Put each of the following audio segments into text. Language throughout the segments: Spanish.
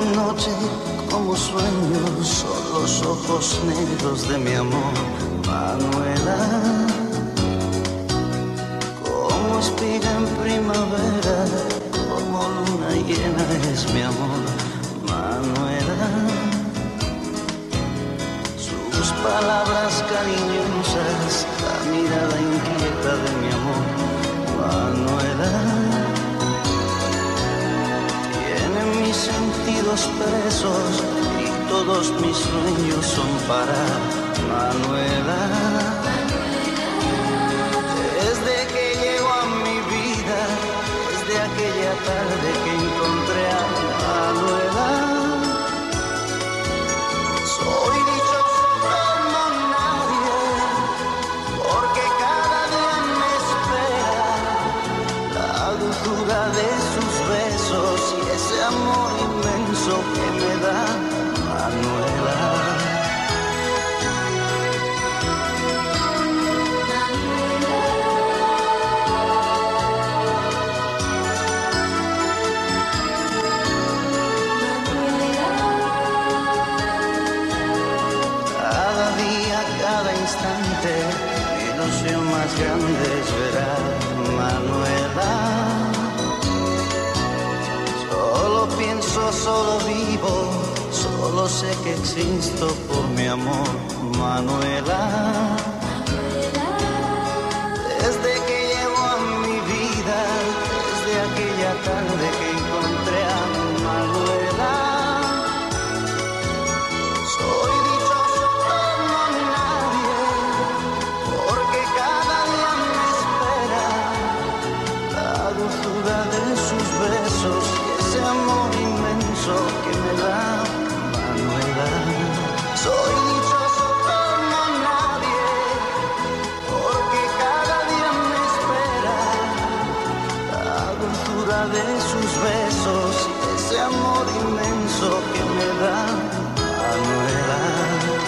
noche como sueño son los ojos negros de mi amor, Manuela. Como espiga en primavera, como luna llena es mi amor, Manuela. Sus palabras cariñosas, la mirada inquieta de mi amor, Manuela. Mis sentidos presos y todos mis sueños son para Manuela. Desde que llegó a mi vida, desde aquella tarde que encontré a Manuela, soy dichoso como nadie, porque cada día me espera la dulzura de sus besos y ese amor inmenso que me da Manuela. Cada día, cada instante, mi ilusión más grande es ver a Manuela. Solo pienso, solo vivo, solo sé que existo por mi amor, Manuela. Desde que llegó a mi vida, desde aquella tarde que encontré a Manuela, soy dichoso como nadie, porque cada día me espera la dulzura de sus besos. Ese amor inmenso que me da Manuela. Soy dichoso como nadie, porque cada día me espera la dulzura de sus besos y ese amor inmenso que me da Manuela.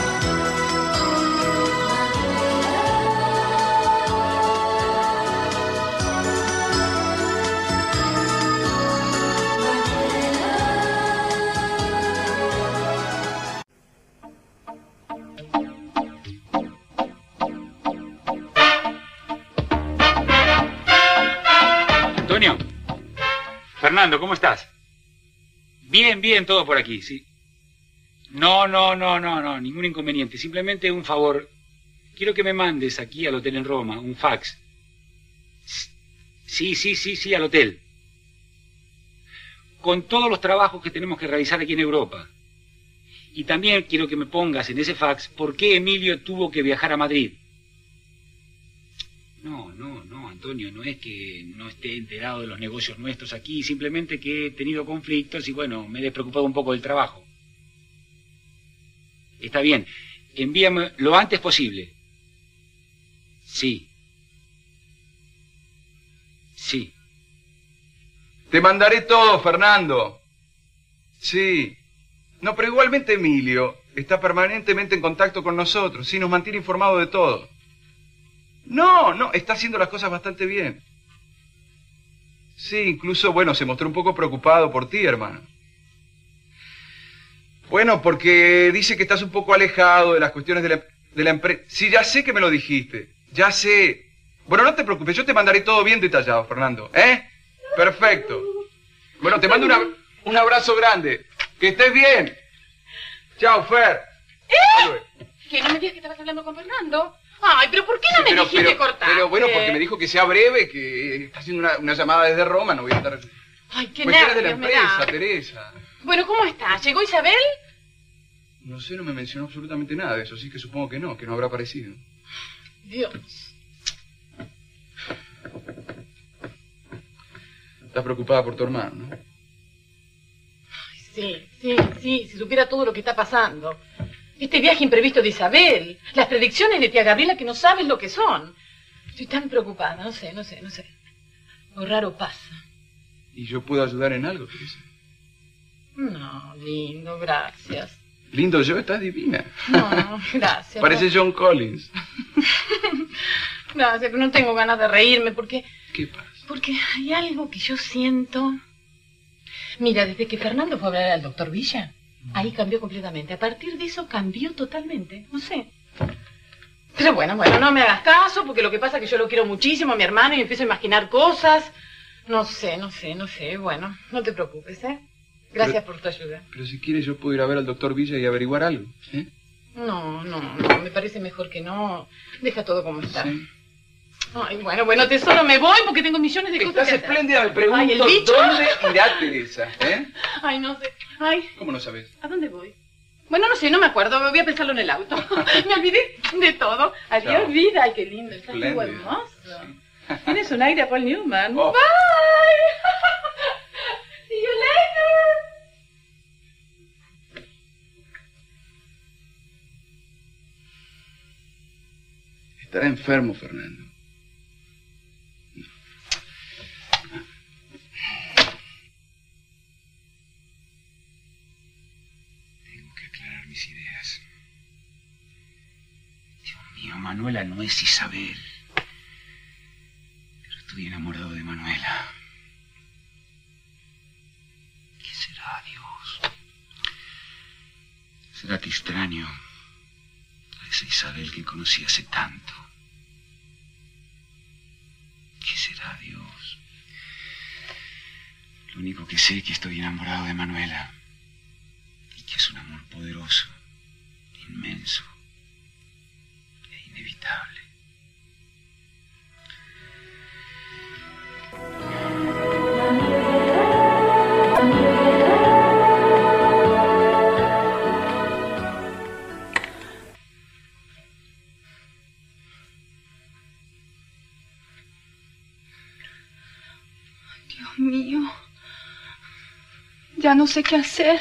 Fernando, ¿cómo estás? Bien, bien, todo por aquí, sí. No, ningún inconveniente. Simplemente un favor. Quiero que me mandes aquí al hotel en Roma un fax. Sí, al hotel. Con todos los trabajos que tenemos que realizar aquí en Europa. Y también quiero que me pongas en ese fax por qué Emilio tuvo que viajar a Madrid. No, Antonio, no es que no esté enterado de los negocios nuestros aquí, simplemente que he tenido conflictos y bueno, me he despreocupado un poco del trabajo. Está bien, envíame lo antes posible. Sí. Te mandaré todo, Fernando. Sí. No, pero igualmente Emilio está permanentemente en contacto con nosotros, sí, nos mantiene informado de todo. No, está haciendo las cosas bastante bien. Sí, incluso, bueno, se mostró un poco preocupado por ti, hermano. Bueno, porque dice que estás un poco alejado de las cuestiones de la empresa. Sí, ya sé que me lo dijiste, ya sé. Bueno, no te preocupes, yo te mandaré todo bien detallado, Fernando, ¿eh? Perfecto. Bueno, te mando un abrazo grande. Que estés bien. Chao, Fer. ¿Que no me digas que estabas hablando con Fernando? Ay, pero ¿por qué no me dijiste cortar? Pero bueno, porque me dijo que sea breve, que está haciendo una llamada desde Roma, no voy a estar... Ay, qué nervios de la me da. empresa, Teresa. Bueno, ¿cómo está? ¿Llegó Isabel? No sé, no me mencionó absolutamente nada de eso, así que supongo que no habrá aparecido. Dios. Estás preocupada por tu hermano, ¿no? Ay, sí, si supiera todo lo que está pasando. Este viaje imprevisto de Isabel, las predicciones de tía Gabriela que no sabes lo que son. Estoy tan preocupada, no sé. Lo raro pasa. ¿Y yo puedo ayudar en algo, Teresa? No, lindo, gracias. Lindo yo, estás divina. No, gracias. Parece John Collins. Gracias, pero no tengo ganas de reírme porque... ¿Qué pasa? Porque hay algo que yo siento... Mira, desde que Fernando fue a hablar al doctor Villa, ahí cambió completamente. A partir de eso cambió totalmente. No sé. Pero bueno, no me hagas caso, porque lo que pasa es que yo lo quiero muchísimo a mi hermano y empiezo a imaginar cosas. No sé. Bueno, no te preocupes, ¿eh? Gracias por tu ayuda. Pero si quieres yo puedo ir a ver al doctor Villa y averiguar algo, ¿eh? No, me parece mejor que no. Deja todo como está. Sí. Ay, bueno, tesoro, me voy porque tengo millones de cosas que Estás hacer. espléndida, me pregunto Ay, ¿el bicho? dónde irá Teresa, ¿eh? Ay, no sé. Ay, ¿Cómo no sabes? ¿a dónde voy? Bueno, no sé, no me acuerdo, voy a pensarlo en el auto. Me olvidé de todo. Adiós, Chao. vida. Ay, qué lindo, estás muy Espléndido. hermoso. Tienes un aire a Paul Newman. Oh. Bye. See you later. Estará enfermo, Fernando. Tengo que aclarar mis ideas. Dios mío, Manuela no es Isabel. Pero estoy enamorado de Manuela. ¿Qué será, Dios? ¿Será que extraño a esa Isabel que conocí hace tanto? ¿Qué será, Dios? Lo único que sé es que estoy enamorado de Manuela. Y que es un amor poderoso, inmenso e inevitable. Dios mío, ya no sé qué hacer.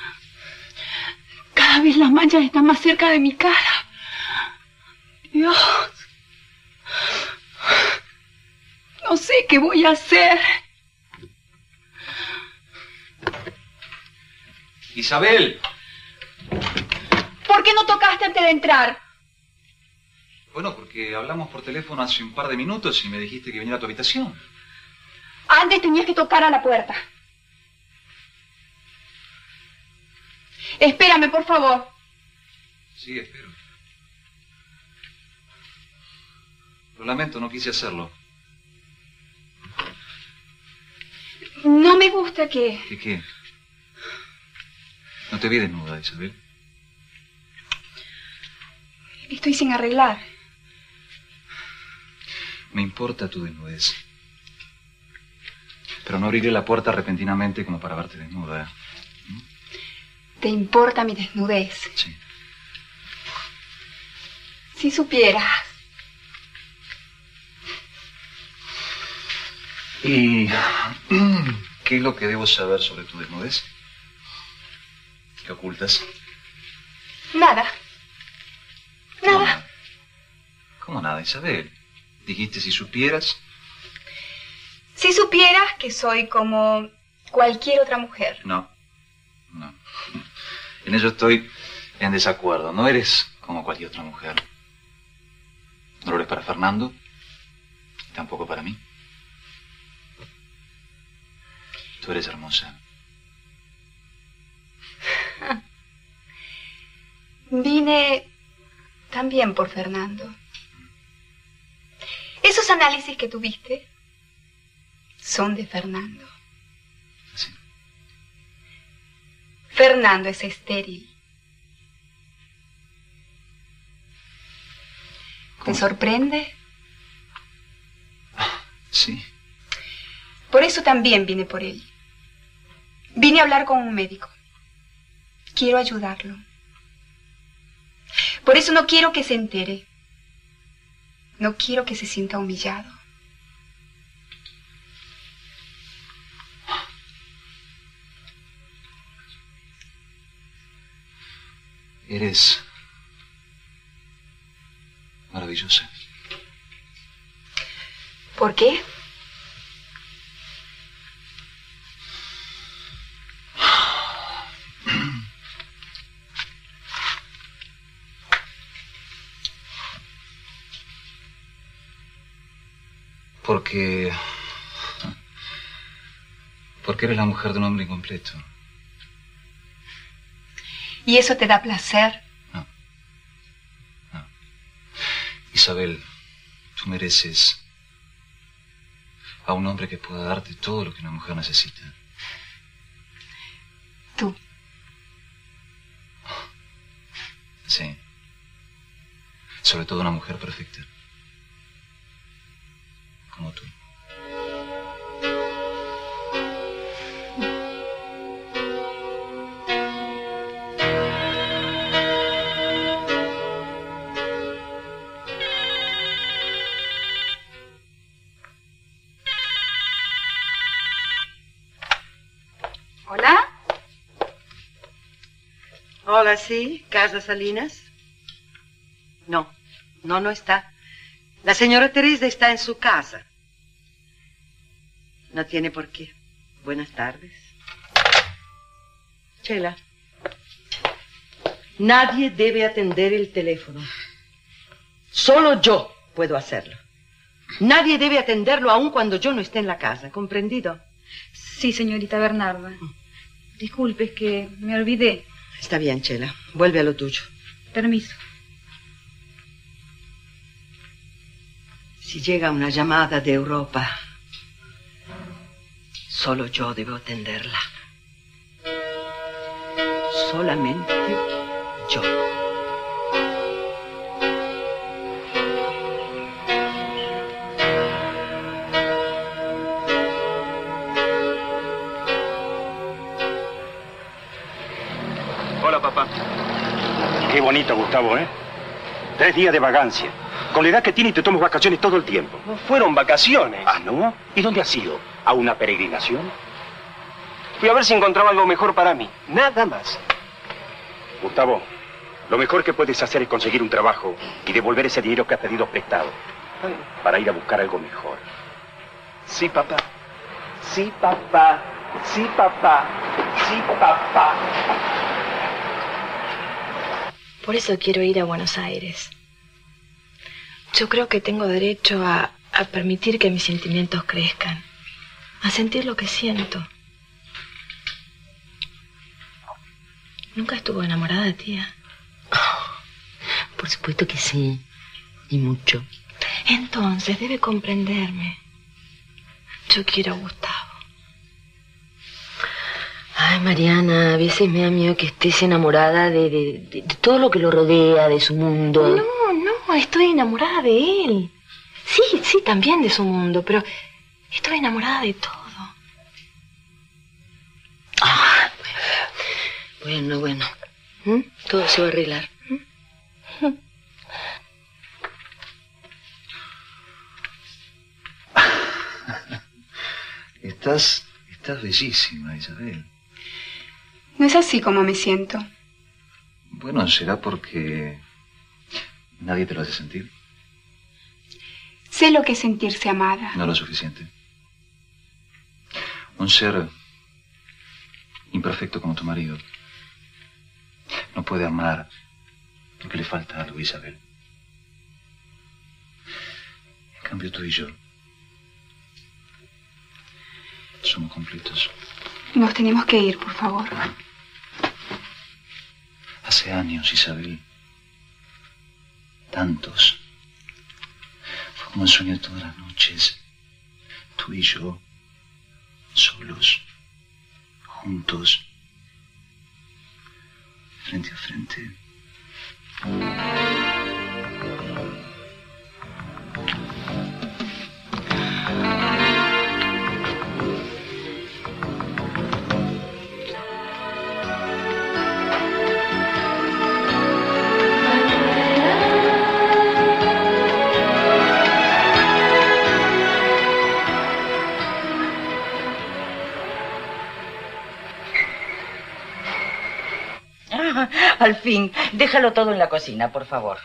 Cada vez las manchas están más cerca de mi cara. Dios, no sé qué voy a hacer. Isabel. ¿Por qué no tocaste antes de entrar? Bueno, porque hablamos por teléfono hace un par de minutos y me dijiste que viniera a tu habitación. Antes tenías que tocar a la puerta. Espérame, por favor. Sí, espero. Lo lamento, no quise hacerlo. No me gusta que... ¿Qué? No te vi desnuda, Isabel. Estoy sin arreglar. Me importa tu desnudez. Pero no abriré la puerta repentinamente como para verte desnuda. ¿Te importa mi desnudez? Sí. Si supieras. ¿Y qué es lo que debo saber sobre tu desnudez? ¿Qué ocultas? Nada. Nada. ¿Cómo nada, Isabel? Dijiste si supieras. Si supieras que soy como cualquier otra mujer. No. En eso estoy en desacuerdo. No eres como cualquier otra mujer. No lo eres para Fernando. Y tampoco para mí. Tú eres hermosa. Vine también por Fernando. Esos análisis que tuviste son de Fernando. Sí. Fernando es estéril. ¿Te sorprende? Sí. Por eso también vine por él. Vine a hablar con un médico. Quiero ayudarlo. Por eso no quiero que se entere. No quiero que se sienta humillado. Eres maravillosa. ¿Por qué? Porque eres la mujer de un hombre incompleto. ¿Y eso te da placer? No. Isabel, tú mereces a un hombre que pueda darte todo lo que una mujer necesita. Tú. Sí. Sobre todo una mujer perfecta. Como tú. ¿Hola? Hola, sí, Casa Salinas. No está. La señora Teresa está en su casa. No tiene por qué. Buenas tardes. Cella, nadie debe atender el teléfono. Solo yo puedo hacerlo. Nadie debe atenderlo aun cuando yo no esté en la casa, ¿comprendido? Sí, señorita Bernarda. Disculpe, es que me olvidé. Está bien, Cella. Vuelve a lo tuyo. Permiso. Si llega una llamada de Europa, solo yo debo atenderla. Solamente yo. Hola, papá. Qué bonito, Gustavo, ¿eh? 3 días de vagancia. Con la edad que tiene te tomas vacaciones todo el tiempo. No fueron vacaciones. ¿Ah, no? ¿Y dónde has ido? ¿A una peregrinación? Fui a ver si encontraba algo mejor para mí. Nada más. Gustavo, lo mejor que puedes hacer es conseguir un trabajo y devolver ese dinero que has pedido prestado para ir a buscar algo mejor. Sí, papá. Sí, papá. Sí, papá. Sí, papá. Por eso quiero ir a Buenos Aires. Yo creo que tengo derecho a permitir que mis sentimientos crezcan, a sentir lo que siento. ¿Nunca estuvo enamorada, tía? Por supuesto que sí, y mucho. Entonces debe comprenderme. Yo quiero a Gustavo. Ay, Mariana, a veces me da miedo que estés enamorada de todo lo que lo rodea, de su mundo. No, estoy enamorada de él. Sí, también de su mundo, pero estoy enamorada de todo. Ah, bueno. Todo se va a arreglar. Estás bellísima, Isabel. No es así como me siento. Bueno, será porque nadie te lo hace sentir. Sé lo que es sentirse amada. No lo suficiente. Un ser imperfecto como tu marido no puede amar porque le falta algo, Isabel. En cambio, tú y yo somos completos. Nos tenemos que ir, por favor. Hace años, Isabel. Tantos. Fue como un sueño todas las noches. Tú y yo, solos, juntos, frente a frente. Al fin, déjalo todo en la cocina, por favor.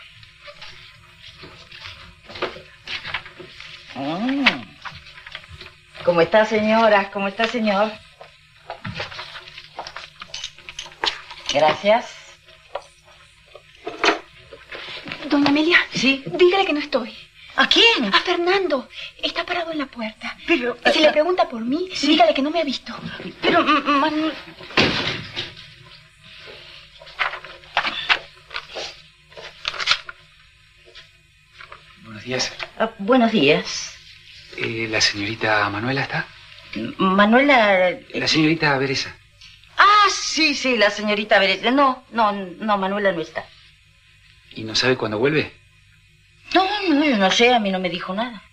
¿Cómo está, señora? ¿Cómo está, señor? Gracias. Doña Amelia. ¿Sí? Dígale que no estoy. ¿A quién? A Fernando. Está parado en la puerta. Pero... Si le pregunta por mí, sí, dígale que no me ha visto. Pero, Manuel... Buenos días. Buenos días. ¿La señorita Manuela está? Manuela... La señorita Teresa. Ah, sí, la señorita Teresa. No, Manuela no está. ¿Y no sabe cuándo vuelve? No, yo no sé, a mí no me dijo nada.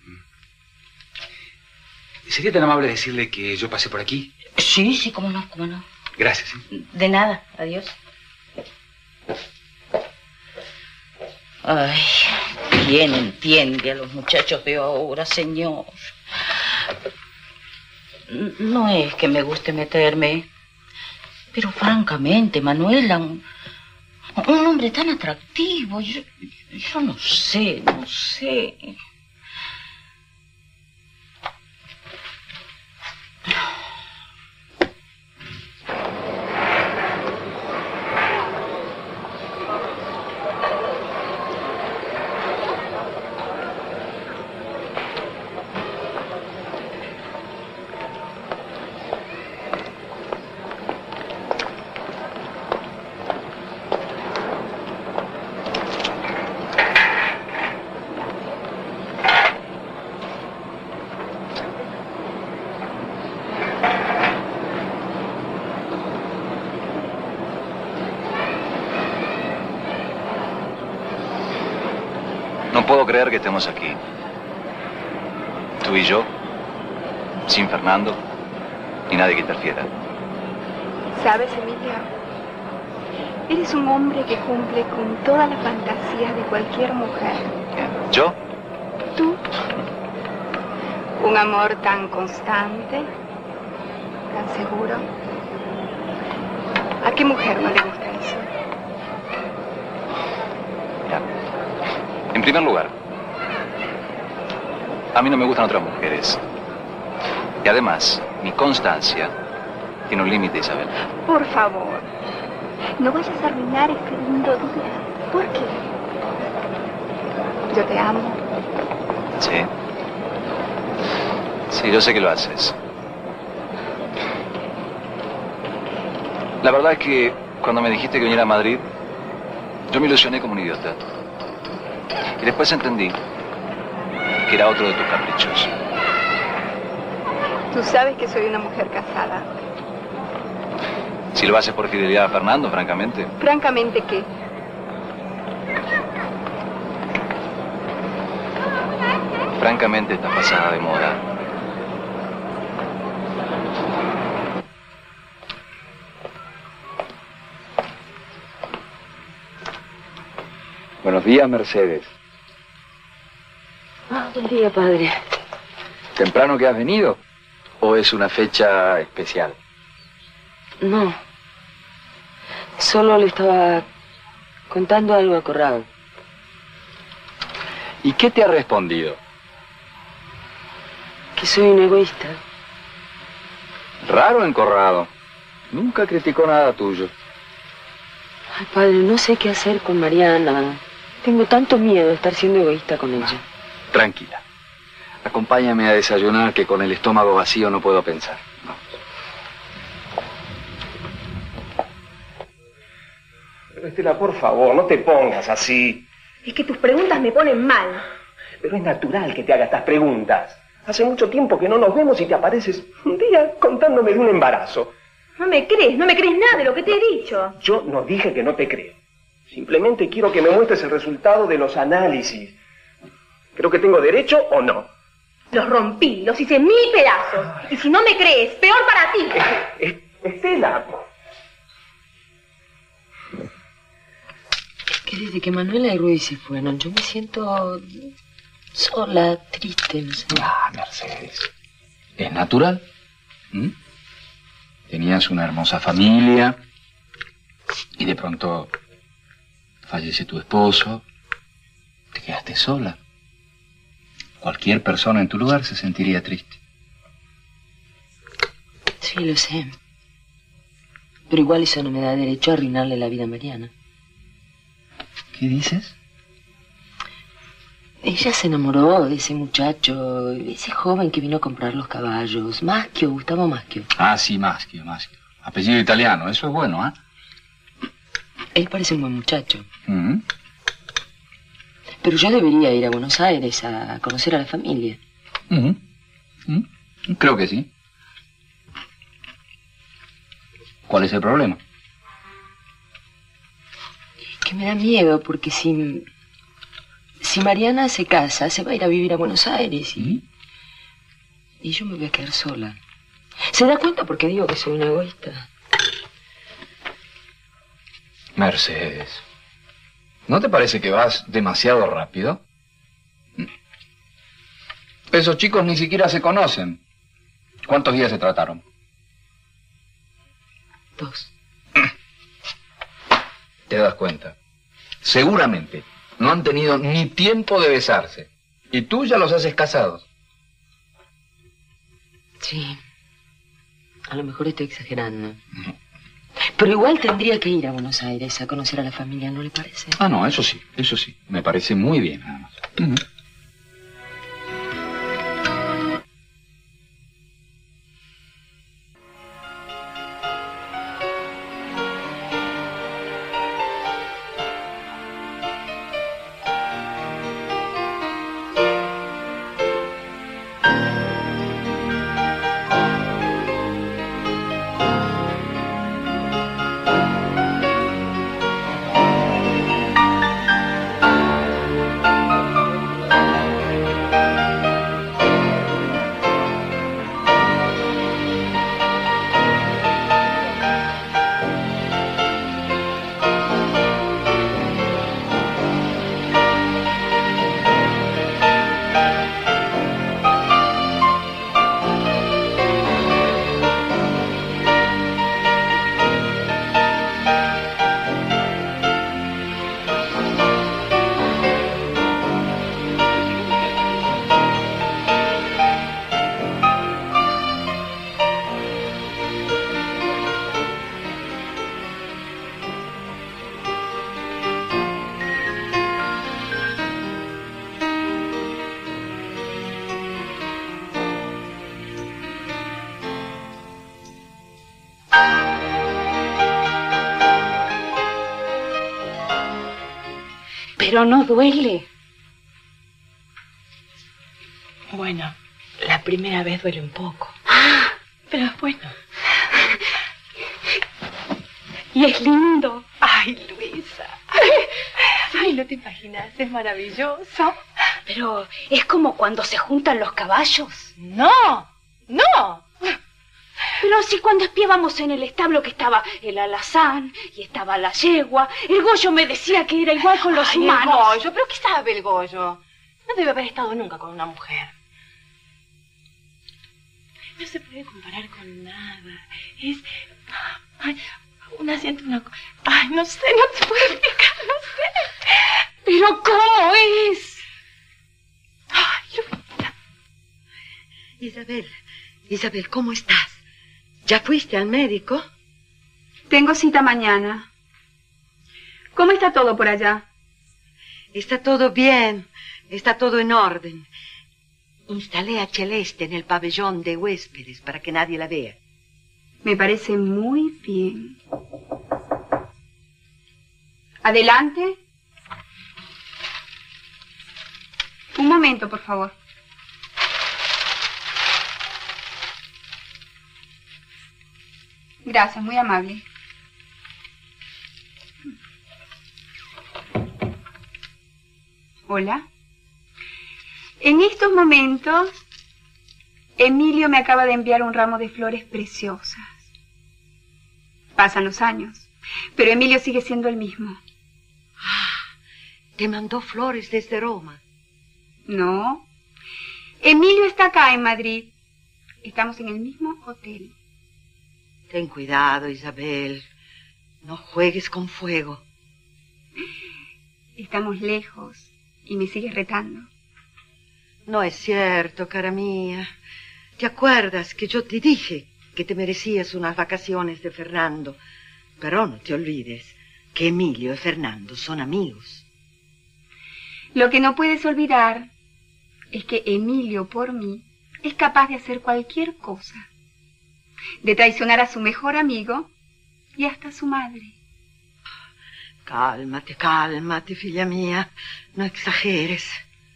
¿Sería tan amable decirle que yo pasé por aquí? Sí, cómo no. Gracias. ¿Sí? De nada, adiós. Ay, ¿quién entiende a los muchachos de ahora, señor? No es que me guste meterme, pero francamente, Manuela, un hombre tan atractivo, yo no sé. No puedo creer que estemos aquí. Tú y yo, sin Fernando, ni nadie que interfiera. ¿Sabes, Emilia? Eres un hombre que cumple con todas las fantasías de cualquier mujer. ¿Yo? Tú. Un amor tan constante, tan seguro. ¿A qué mujer no le gusta eso? En primer lugar, a mí no me gustan otras mujeres. Y además, mi constancia tiene un límite, Isabel. Por favor, no vayas a arruinar este lindo día. ¿Por qué? Yo te amo. Sí. Sí, yo sé que lo haces. La verdad es que cuando me dijiste que viniera a Madrid, yo me ilusioné como un idiota. Y después entendí que era otro de tus caprichos. Tú sabes que soy una mujer casada. Si lo haces por fidelidad a Fernando, francamente. ¿Francamente qué? Francamente estás pasada de moda. Buenos días, Mercedes. Buen día, padre. ¿Temprano que has venido? ¿O es una fecha especial? No. Solo le estaba contando algo a Corrado. ¿Y qué te ha respondido? Que soy un egoísta. Raro en Corrado. Nunca criticó nada tuyo. Ay, padre, no sé qué hacer con Mariana. Tengo tanto miedo de estar siendo egoísta con ella. Tranquila. Acompáñame a desayunar, que con el estómago vacío no puedo pensar. Pero Estela, por favor, no te pongas así. Es que tus preguntas me ponen mal. Pero es natural que te haga estas preguntas. Hace mucho tiempo que no nos vemos y te apareces un día contándome de un embarazo. No me crees nada de lo que te he dicho. Yo no dije que no te creo. Simplemente quiero que me muestres el resultado de los análisis. ¿Creo que tengo derecho o no? Los rompí, los hice 1000 pedazos. Y si no me crees, peor para ti. Estela. Es que desde que Manuela y Rudy se fueron, yo me siento sola, triste, no sé. Mercedes. Es natural. Tenías una hermosa familia y de pronto fallece tu esposo. Te quedaste sola. Cualquier persona en tu lugar se sentiría triste. Sí, lo sé. Pero igual eso no me da derecho a arruinarle la vida a Mariana. ¿Qué dices? Ella se enamoró de ese muchacho, ese joven que vino a comprar los caballos. Maschio, Gustavo Maschio. Ah, sí, Maschio. Apellido italiano, eso es bueno, ¿eh? Él parece un buen muchacho. Pero yo debería ir a Buenos Aires a conocer a la familia. Creo que sí. ¿Cuál es el problema? Que me da miedo, porque si Mariana se casa, se va a ir a vivir a Buenos Aires y yo me voy a quedar sola. ¿Se da cuenta porque digo que soy una egoísta? Mercedes, ¿no te parece que vas demasiado rápido? Esos chicos ni siquiera se conocen. ¿Cuántos días se trataron? 2. ¿Te das cuenta? Seguramente no han tenido ni tiempo de besarse. Y tú ya los haces casados. Sí. A lo mejor estoy exagerando. Pero igual tendría que ir a Buenos Aires a conocer a la familia, ¿no le parece? Ah, no, eso sí. Me parece muy bien, nada más. Pero no duele. Bueno, la primera vez duele un poco. Pero es bueno. Y es lindo. Ay, Luisa. Ay, no te imaginas, es maravilloso. Pero es como cuando se juntan los caballos. No. Pero si cuando espiábamos en el establo que estaba el alazán y estaba la yegua, el Goyo me decía que era igual con los humanos. El Goyo, ¿pero qué sabe el Goyo? No debe haber estado nunca con una mujer. No se puede comparar con nada. Es... Ay, una siente una... Ay, no sé, no te puedo explicar, no sé. ¿Pero cómo es? Ay, Luisa. Isabel, ¿cómo estás? ¿Ya fuiste al médico? Tengo cita mañana. ¿Cómo está todo por allá? Está todo bien, está todo en orden. Instalé a Celeste en el pabellón de huéspedes para que nadie la vea. Me parece muy bien. Adelante. Un momento, por favor. Gracias, muy amable. Hola. En estos momentos, Emilio me acaba de enviar un ramo de flores preciosas. Pasan los años, pero Emilio sigue siendo el mismo. ¿Te mandó flores desde Roma? No. Emilio está acá en Madrid. Estamos en el mismo hotel. Ten cuidado, Isabel. No juegues con fuego. Estamos lejos y me sigues retando. No es cierto, cara mía. ¿Te acuerdas que yo te dije que te merecías unas vacaciones de Fernando? Pero no te olvides que Emilio y Fernando son amigos. Lo que no puedes olvidar es que Emilio, por mí, es capaz de hacer cualquier cosa. De traicionar a su mejor amigo y hasta a su madre. Cálmate, cálmate, figlia mía. No exageres.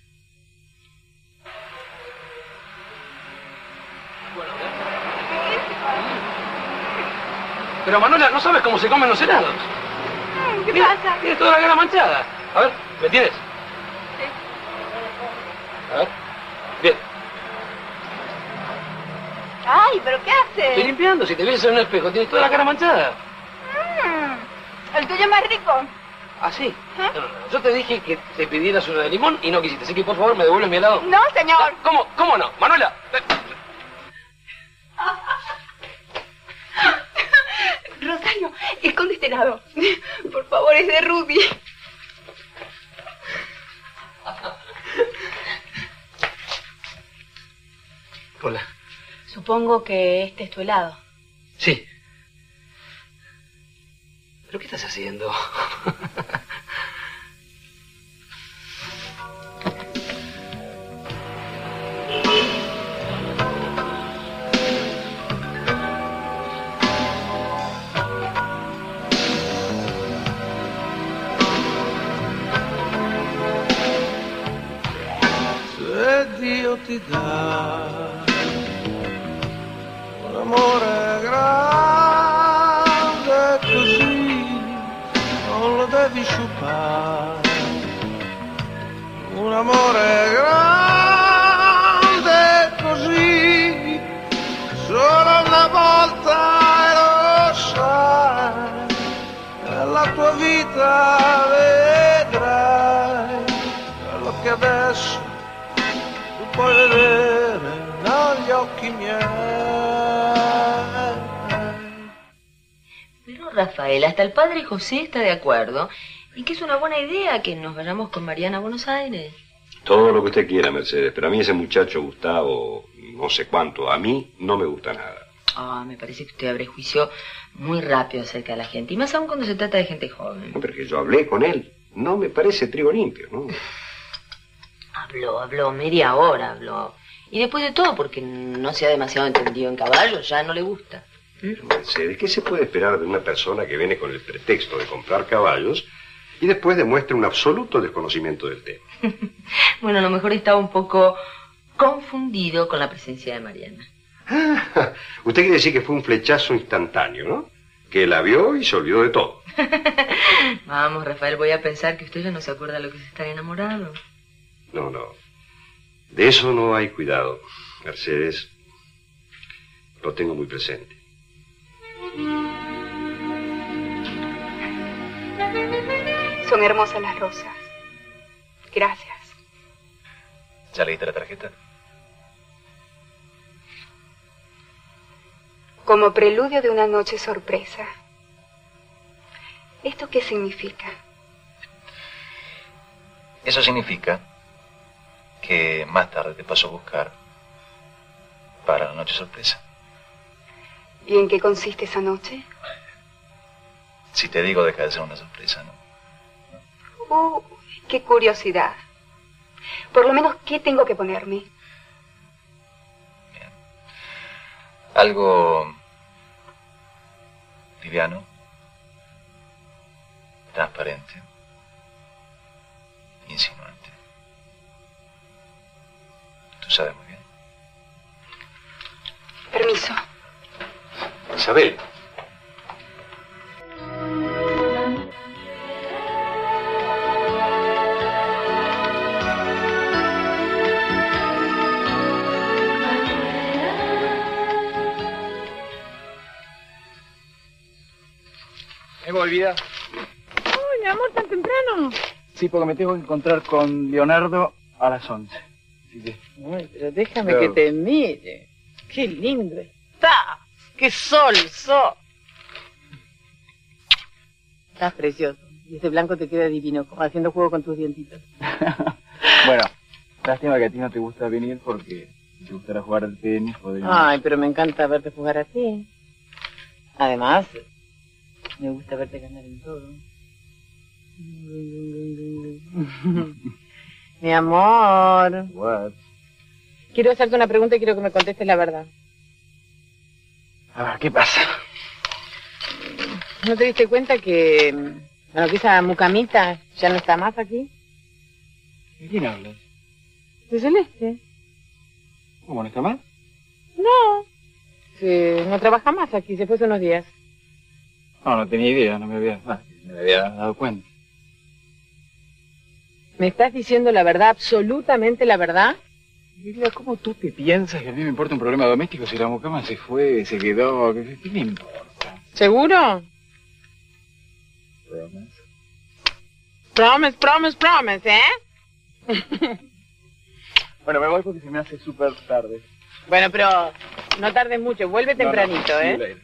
Pero Manuela, ¿no sabes cómo se comen los helados? ¿Qué Mira, pasa? tienes toda la cara manchada. A ver, ¿me tienes? Sí. A ver. Bien. Ay, ¿pero qué haces? Estoy limpiando. Si te ves en un espejo, tienes toda la cara manchada. El tuyo es más rico. ¿Ah, sí? No, no, no. Yo te dije que te pidieras una de limón y no quisiste. Así que, por favor, me devuelves mi helado. No, señor. ¿Cómo no? Manuela. Rosario, esconde este helado. Por favor, es de Rudy. Hola. Supongo que este es tu helado. Sí. ¿Pero qué estás haciendo? Se Dio ti dà un amore grande così, non lo devi sciupare. Un amore grande così, solo una volta e lo sai, nella tua vita vedrai quello che adesso tu puoi vedere negli occhi miei. Pero Rafael, hasta el padre José está de acuerdo y que es una buena idea que nos vayamos con Mariana a Buenos Aires. Todo lo que usted quiera, Mercedes, pero a mí ese muchacho Gustavo, no sé cuánto, a mí no me gusta nada. Ah, me parece que usted abre juicio muy rápido acerca de la gente, y más aún cuando se trata de gente joven. No, pero que yo hablé con él, no me parece trigo limpio, ¿no? Habló, media hora habló. Y después de todo, porque no sea demasiado entendido en caballos, ya no le gusta. Pero Mercedes, ¿qué se puede esperar de una persona que viene con el pretexto de comprar caballos y después demuestra un absoluto desconocimiento del tema? Bueno, a lo mejor estaba un poco confundido con la presencia de Mariana. Ah, usted quiere decir que fue un flechazo instantáneo, ¿no? Que la vio y se olvidó de todo. Vamos, Rafael, voy a pensar que usted ya no se acuerda de lo que es estar enamorado. No, no. De eso no hay cuidado, Mercedes. Lo tengo muy presente. Son hermosas las rosas. Gracias. ¿Ya leíste la tarjeta? Como preludio de una noche sorpresa. ¿Esto qué significa? Eso significa que más tarde te paso a buscar para la noche sorpresa. ¿Y en qué consiste esa noche? Si te digo, deja de ser una sorpresa, ¿no? Qué curiosidad. Por lo menos, ¿qué tengo que ponerme? Algo liviano, transparente, insinuante. Tú sabes muy bien. Permiso. Isabel. ¿Eva olvida? Uy, mi amor, ¿tan temprano? Sí, porque me tengo que encontrar con Leonardo a las 11. Así que... Uy, pero déjame que te mire. Qué lindo está. Qué sol. Estás precioso. Y ese blanco te queda divino, como haciendo juego con tus dientitos. Bueno, lástima que a ti no te gusta venir porque si te gustara jugar al tenis podríamos... Ay, pero me encanta verte jugar así. Además, me gusta verte ganar en todo. Mi amor. What? Quiero hacerte una pregunta y quiero que me contestes la verdad. ¿Qué pasa? ¿No te diste cuenta que esa mucamita ya no está más aquí? ¿De quién hablas? De Celeste. ¿Cómo, no está más? No. No trabaja más aquí, se fue hace unos días. No tenía idea, no me había dado cuenta. ¿Me estás diciendo la verdad, absolutamente la verdad? Mira, ¿cómo tú te piensas que a mí me importa un problema doméstico si la mucama se fue, se quedó? ¿Qué me importa? ¿Seguro? Promise, ¿eh? Bueno, me voy porque se me hace súper tarde. Bueno, pero no tardes mucho, vuelve tempranito, no, ¿eh?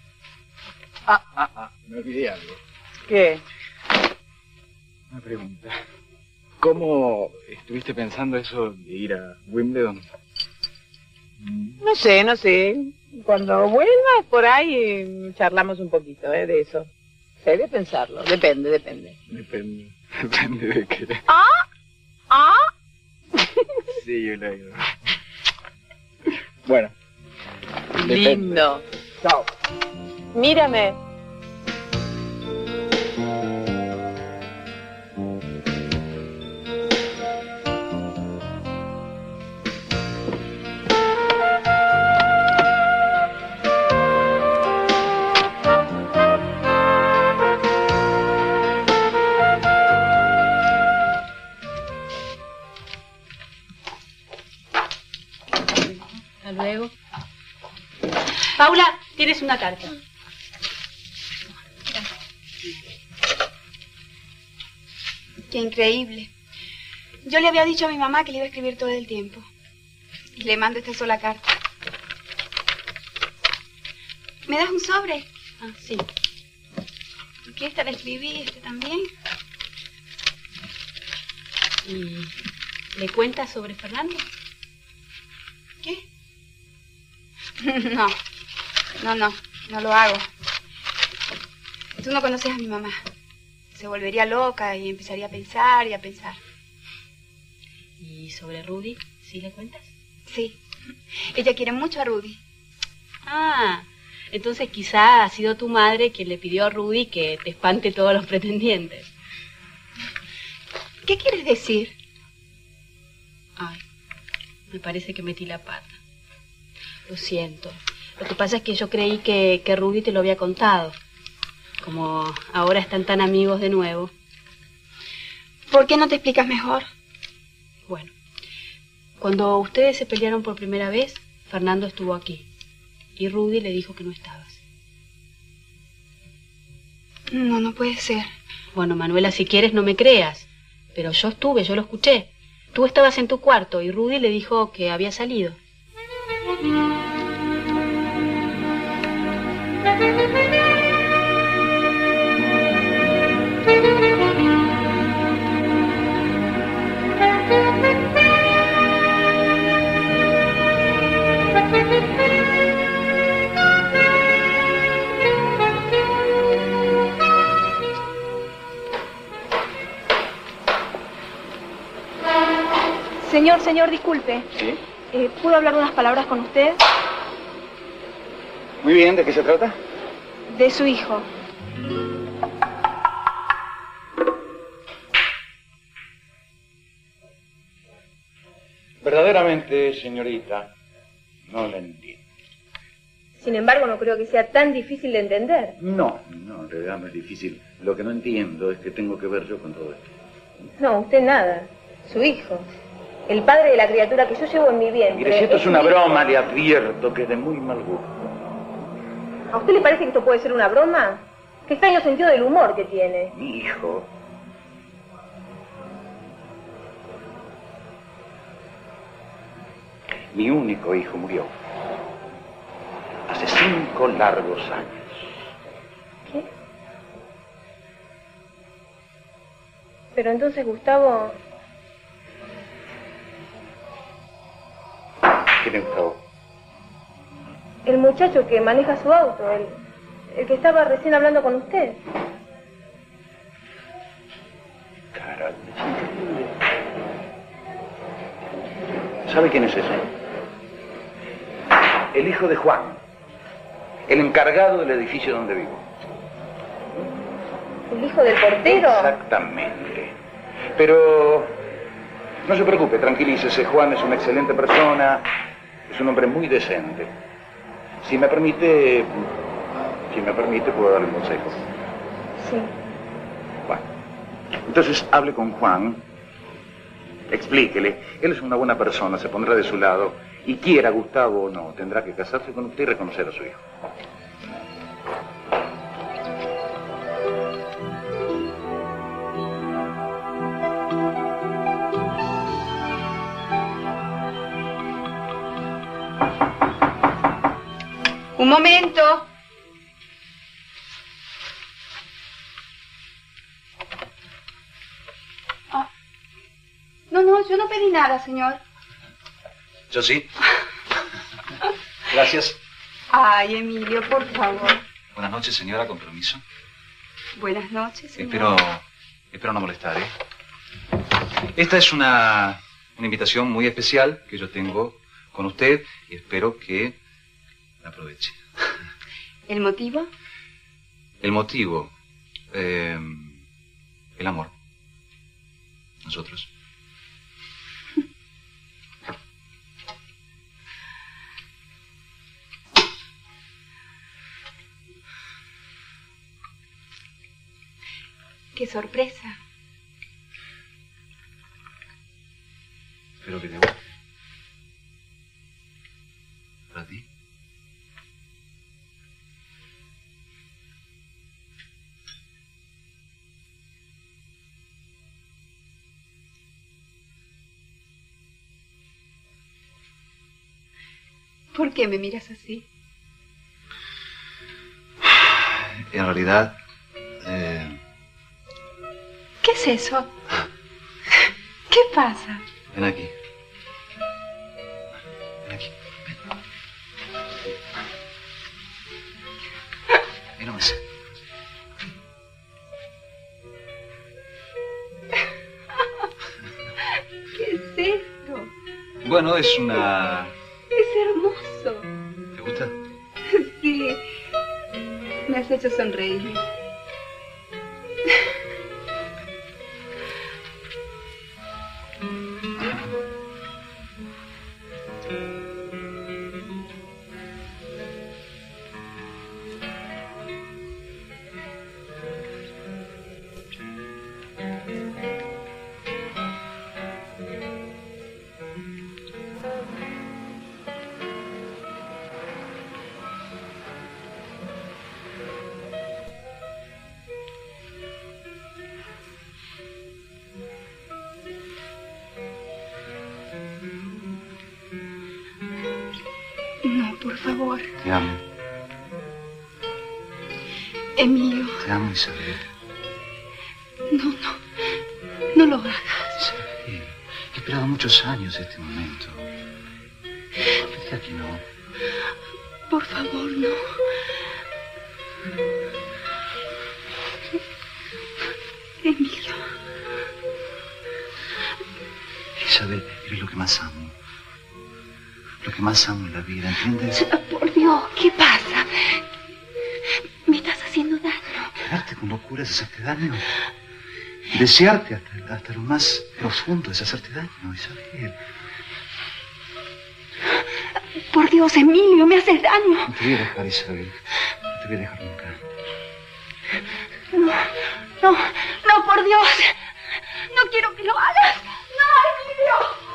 Me olvidé algo. ¿Qué? Una pregunta. ¿Cómo estuviste pensando eso de ir a Wimbledon? No sé. Cuando vuelvas por ahí charlamos un poquito, de eso. Sé de pensarlo, depende. Depende de qué. Sí, yo lo digo. Bueno. Lindo. Chao. Mírame. Luego. Paula, tienes una carta. Qué increíble. Yo le había dicho a mi mamá que le iba a escribir todo el tiempo. Y le mando esta sola carta. ¿Me das un sobre? Sí. ¿Y qué esta la escribí? ¿Este también? ¿Y le cuentas sobre Fernando? ¿Qué? No lo hago. Tú no conoces a mi mamá. Se volvería loca y empezaría a pensar y a pensar. ¿Y sobre Rudy? ¿Sí le cuentas? Sí. Ella quiere mucho a Rudy. Entonces quizá ha sido tu madre quien le pidió a Rudy que te espante todos los pretendientes. ¿Qué quieres decir? Me parece que metí la pata. Lo siento. Lo que pasa es que yo creí que Rudy te lo había contado. Como ahora están tan amigos de nuevo. ¿Por qué no te explicas mejor? Bueno, cuando ustedes se pelearon por primera vez, Fernando estuvo aquí. Y Rudy le dijo que no estabas. No puede ser. Bueno, Manuela, si quieres no me creas. Pero yo estuve, yo lo escuché. Tú estabas en tu cuarto y Rudy le dijo que había salido. Señor, disculpe. ¿Sí? ¿Puedo hablar unas palabras con usted? Muy bien, ¿de qué se trata? De su hijo. Verdaderamente, señorita, no la entiendo. Sin embargo, no creo que sea tan difícil de entender. No, en realidad no es difícil. Lo que no entiendo es que tengo que ver yo con todo esto. No, usted nada. Su hijo. El padre de la criatura que yo llevo en mi vientre. Mire, si esto es una broma, le advierto que es de muy mal gusto. ¿A usted le parece que esto puede ser una broma? Qué extraño sentido del humor que tiene. Mi hijo. Mi único hijo murió. Hace 5 largos años. ¿Qué? Pero entonces, Gustavo... ¿Quién es Gustavo? El muchacho que maneja su auto, el que estaba recién hablando con usted. Caramba, ¿Sabe quién es ese? El hijo de Juan, el encargado del edificio donde vivo. ¿El hijo del portero? Exactamente. Pero no se preocupe, tranquilícese. Juan es una excelente persona, es un hombre muy decente. Si me permite, puedo darle un consejo. Sí. Bueno, entonces hable con Juan, explíquele. Él es una buena persona, se pondrá de su lado y quiera Gustavo o no, tendrá que casarse con usted y reconocer a su hijo. Un momento. Ah. No, yo no pedí nada, señor. Yo sí. Gracias. Ay, Emilio, por favor. Buenas noches, señora, con permiso. Buenas noches, señor. Espero no molestar, ¿eh? Esta es una invitación muy especial que yo tengo con usted y espero que la aproveche. ¿El motivo? El motivo, el amor. Nosotros. ¡Qué sorpresa! Pero que te guste. Para ti. ¿Por qué me miras así? En realidad... ¿Qué es eso? ¿Qué pasa? Ven aquí. Ven aquí. Ven. Ven nomás. ¿Qué es esto? Bueno, es una... Es hermoso. ¿Te gusta? Sí. Me has hecho sonreír. No, por favor. Te amo. Emilio. Te amo, Isabel. No lo hagas. Isabel, he esperado muchos años este momento. Me diga que no. Por favor, no. Emilio. Isabel, eres lo que más amo. Lo que más amo en la vida, ¿entiendes? Por Dios, ¿qué pasa? Me estás haciendo daño. Quedarte con locura es hacerte daño. Desearte hasta lo más profundo es hacerte daño, Isabel. Por Dios, Emilio, me haces daño. No te voy a dejar, Isabel. No te voy a dejar nunca. No, por Dios. No quiero que lo hagas. No, Emilio.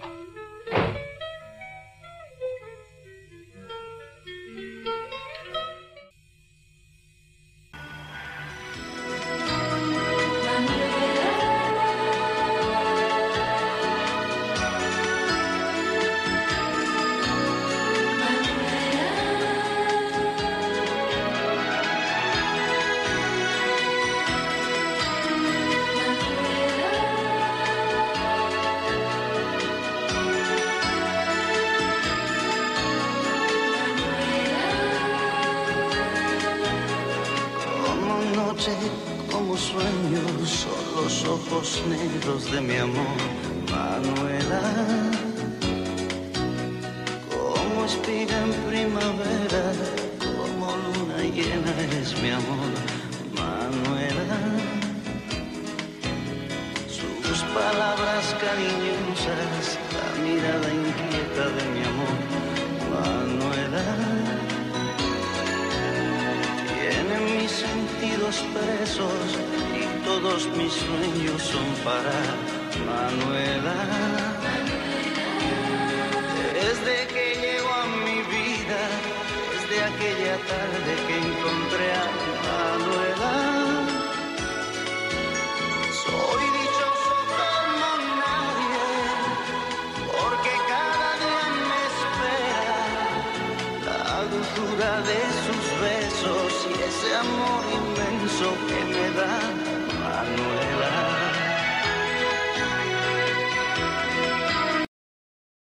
Como sueños son los ojos negros de mi amor, Manuela. como espiga en primavera, como luna llena es mi amor, Manuela. Sus palabras cariñosas, la mirada inquieta de mi amor, Manuela. Tienen mis sentidos presos y todos mis sueños son para Manuela. Desde que llegó a mi vida, desde aquella tarde que encontré a Manuela, soy dichoso como nadie, porque cada día me espera la dulzura de sus besos y ese amor